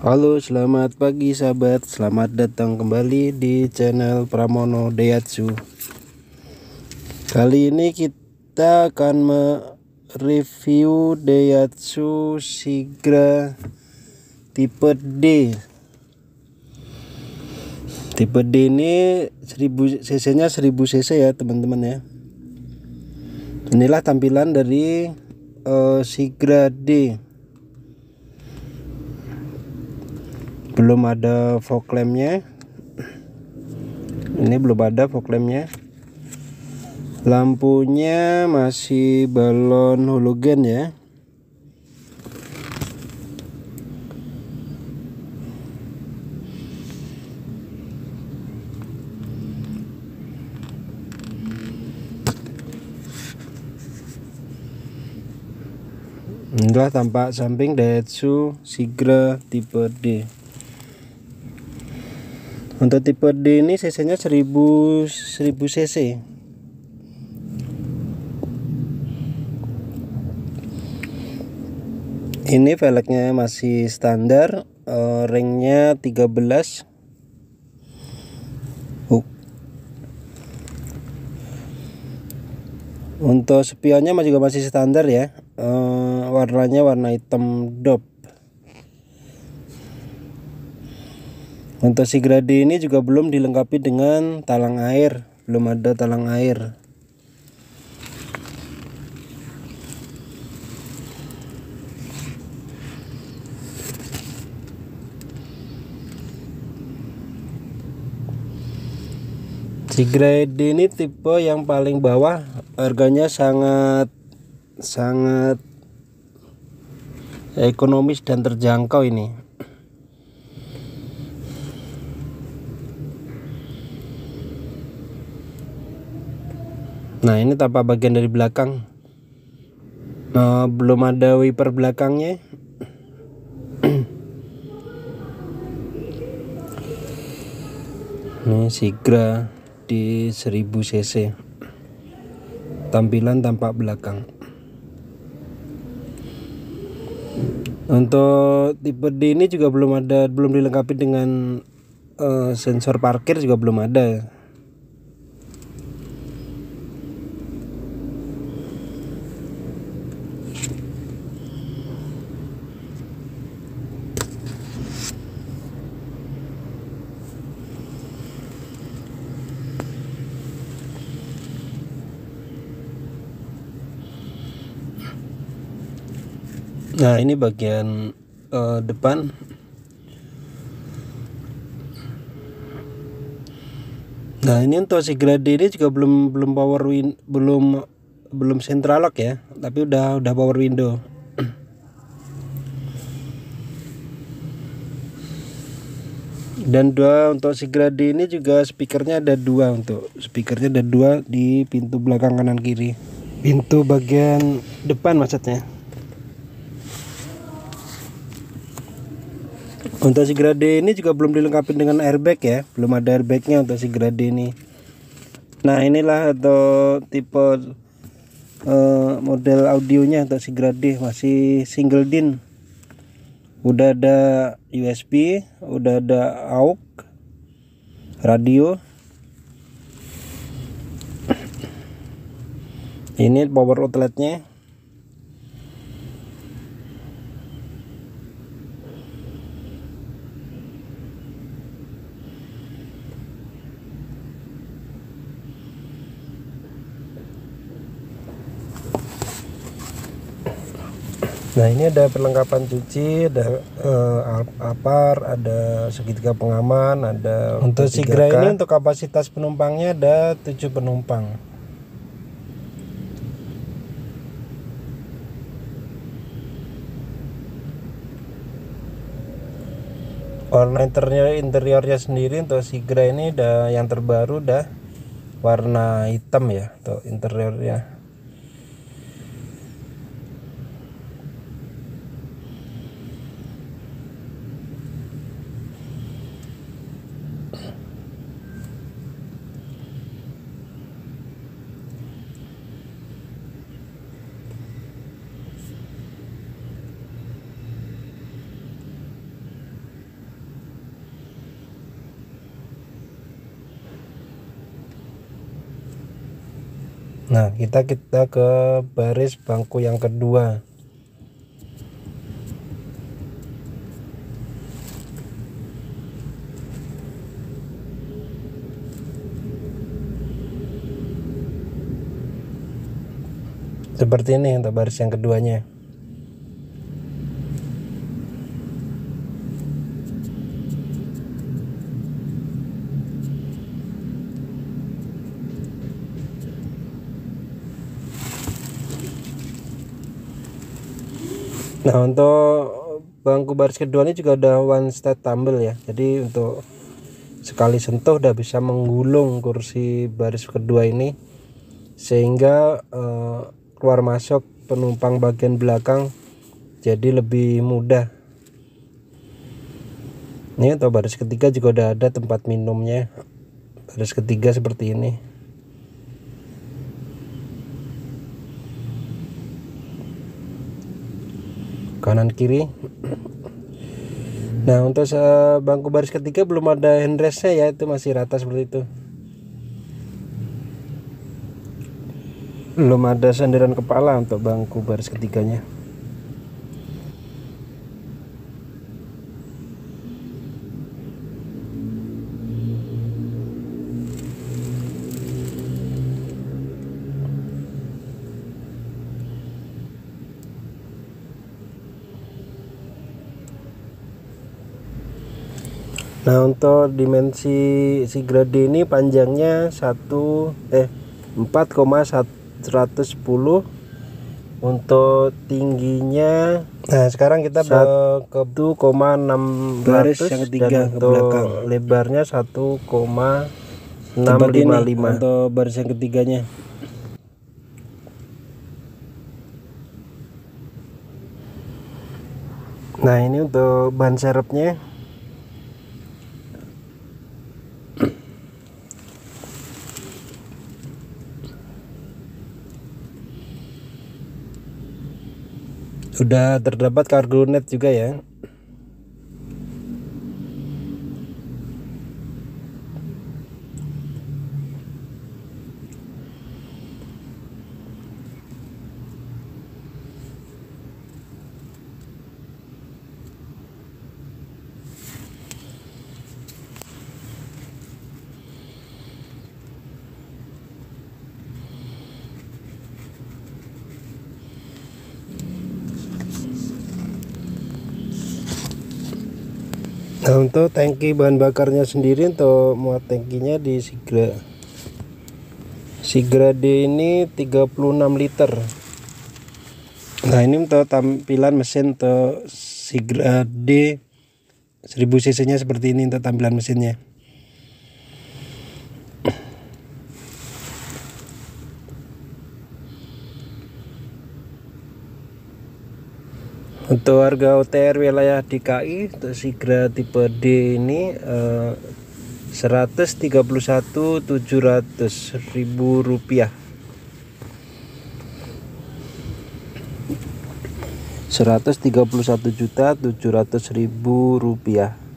Halo, selamat pagi sahabat. Selamat datang kembali di channel Pramono Daihatsu. Kali ini kita akan mereview Daihatsu Sigra tipe D. Tipe D ini 1000 cc-nya 1000 cc ya teman-teman ya. Inilah tampilan dari Sigra D. Belum ada fog lampnya. Ini belum ada fog lampnya. Lampunya masih balon halogen ya. Inilah tampak samping Daihatsu Sigra tipe D. Untuk tipe D ini cc-nya 1000 cc. Ini velgnya masih standar, ringnya 13. Untuk spionnya juga masih standar ya. Warnanya warna hitam dop. Untuk Sigra D ini juga belum dilengkapi dengan talang air, belum ada talang air. Sigra D ini tipe yang paling bawah, harganya sangat ekonomis dan terjangkau ini. Nah, ini tampak bagian dari belakang. Belum ada wiper belakangnya. Ini Sigra di 1000 cc. Tampilan tampak belakang. Untuk tipe D ini juga belum dilengkapi dengan sensor parkir, juga belum ada. Nah, ini bagian depan. Nah, ini untuk Sigra D ini juga belum central lock ya, tapi udah power window. Dan untuk Sigra D ini juga speakernya ada dua, di pintu belakang kanan kiri. Pintu bagian depan maksudnya. Untuk Sigra D ini juga belum dilengkapi dengan airbag ya, belum ada airbagnya untuk Sigra D ini. Nah, inilah atau tipe model audionya untuk Sigra D, masih single din. Udah ada USB, udah ada AUX, radio. Ini power outletnya. Nah, ini ada perlengkapan cuci, ada alpar, ada segitiga pengaman, ada. Untuk Sigra ini untuk kapasitas penumpangnya ada 7 penumpang. Warna interiornya sendiri untuk Sigra ini yang terbaru warna hitam ya untuk interiornya. Nah, kita ke baris bangku yang kedua. Seperti ini untuk baris yang keduanya. Nah, untuk bangku baris kedua ini juga ada one step tumble ya. Jadi untuk sekali sentuh udah bisa menggulung kursi baris kedua ini, sehingga keluar masuk penumpang bagian belakang jadi lebih mudah. Ini untuk baris ketiga juga udah ada tempat minumnya. Baris ketiga seperti ini. Kanan kiri. Nah, untuk bangku baris ketiga belum ada handrestnya ya, itu masih rata seperti itu. Belum ada sandaran kepala untuk bangku baris ketiganya. Nah, untuk dimensi Sigrade ini panjangnya 4,110, untuk tingginya. Nah, sekarang kita ke 1,600 baris yang ketiga ke belakang. Lebarnya 1,655 untuk baris yang ketiganya. Nah, ini untuk ban serepnya. Sudah terdapat cargo net juga ya. Nah, untuk tangki bahan bakarnya sendiri, untuk muat tangkinya di Sigrade ini 36 liter. Nah, ini untuk tampilan mesin untuk Sigrade 1000 cc nya seperti ini untuk tampilan mesinnya. Untuk harga OTR wilayah DKI untuk Sigra tipe D ini 131.700.000 rupiah. 131.700.000 rupiah.